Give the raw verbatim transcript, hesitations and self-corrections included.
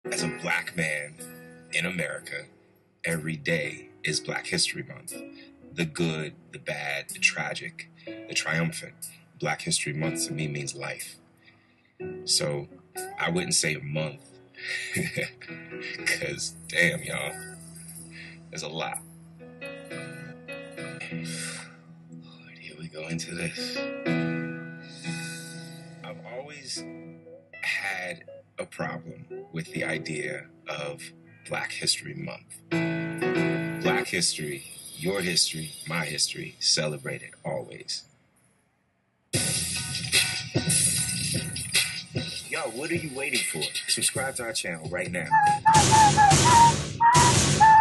as a black man in America, every day is Black History Month. The good, the bad, the tragic, the triumphant. Black History Month to me means life. So I wouldn't say a month, because damn, y'all, there's a lot. Lord, here we go into this. I've always had a problem with the idea of Black History Month. Black history, your history, my history, celebrated always. Yo, what are you waiting for? Subscribe to our channel right now.